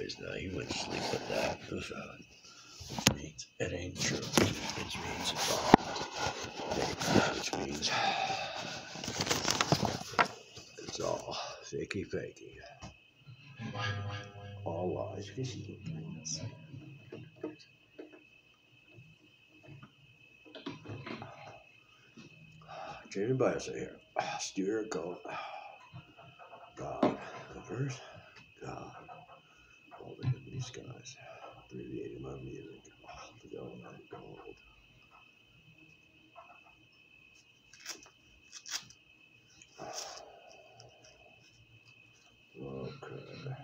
boys. Now he went to sleep with that. Which means it ain't true. Which means it's all fake. Which means it's all fakey fakey. All lies. Jamie Bison here. Stuart Gold. God. Covers. God. All the good these guys. Abbreviating my music. The all night gold. Okay.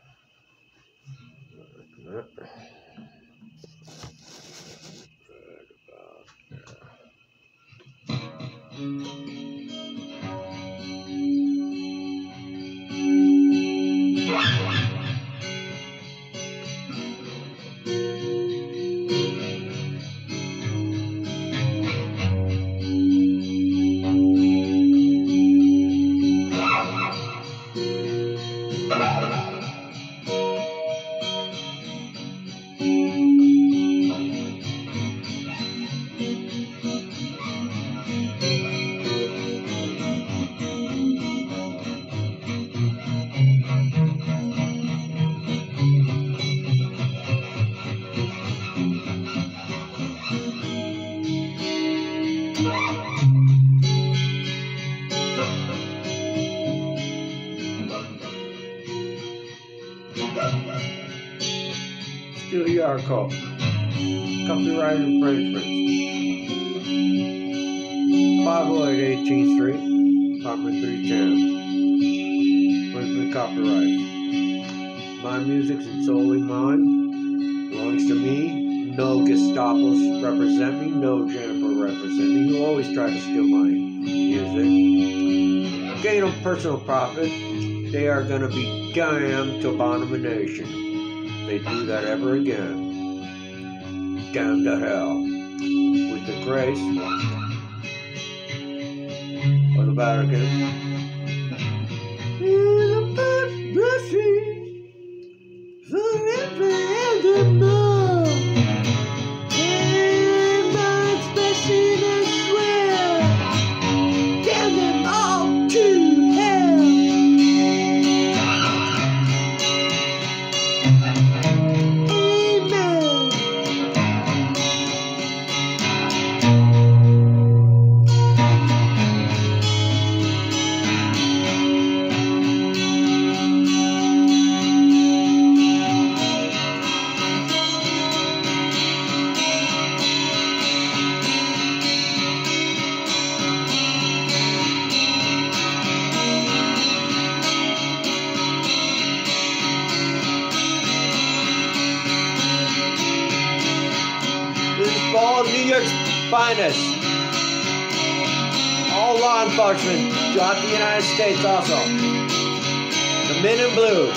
Still Yarko. Copyright infringement. 508 18th Street, apartment 310. Infringement copyright. My music's solely mine. Belongs to me. No Gestapos represent me. No Jennifer represent me. Who always try to steal my music. Gain of personal profit. They are gonna be damned to abomination. They do that ever again. Damn to hell. With the grace of the Vatican. In the first blessing, forever and evermore. And my expression I swear, damn them all to hell. All New York's finest. All law enforcement throughout the United States also. The Men in Blue.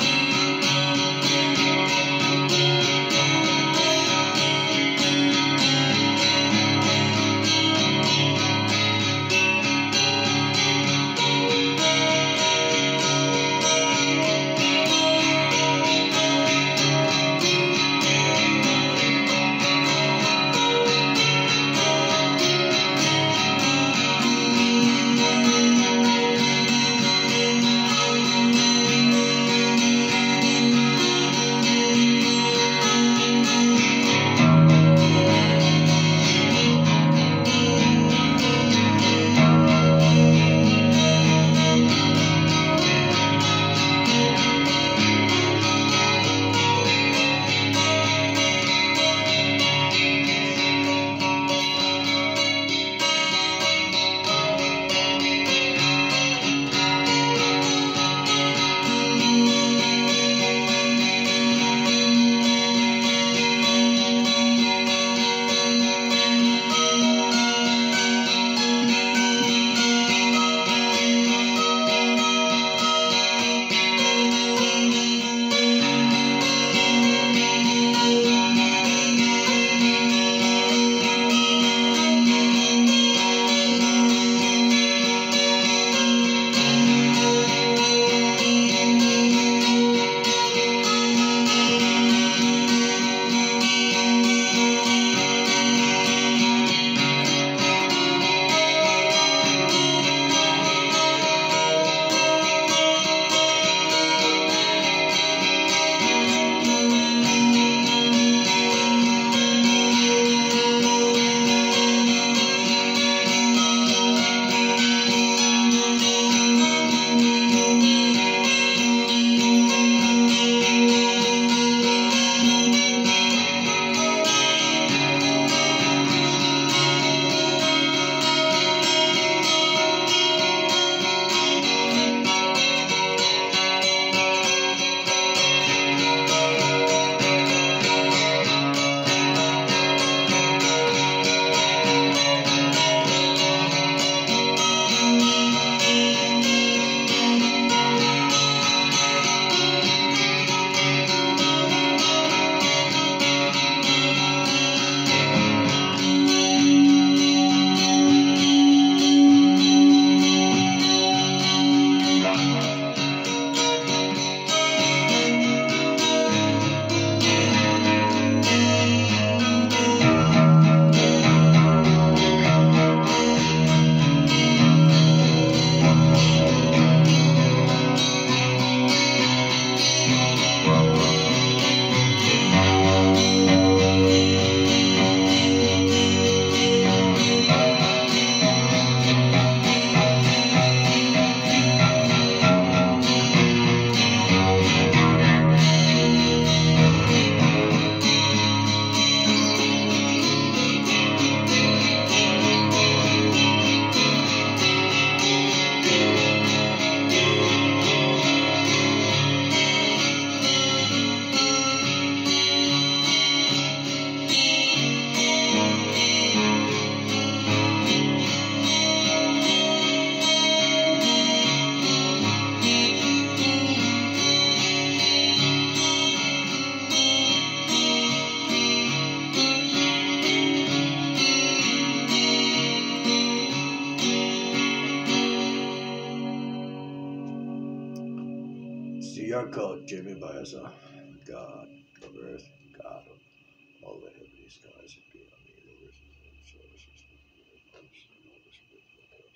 called Jimmy Baeza, God of earth, God of all the heavenly skies and beyond the universe and solar system, and all the spiritual force.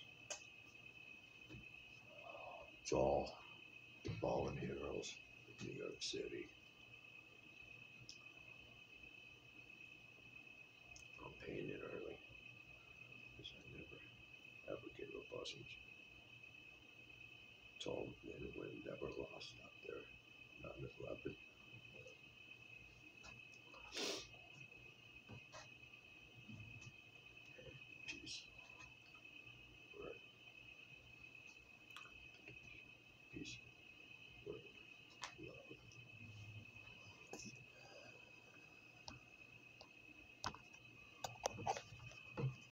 It's all the fallen heroes of New York City. I'm paying it early because I never ever gave up buses. It's all men and women that were lost out there. 9/11.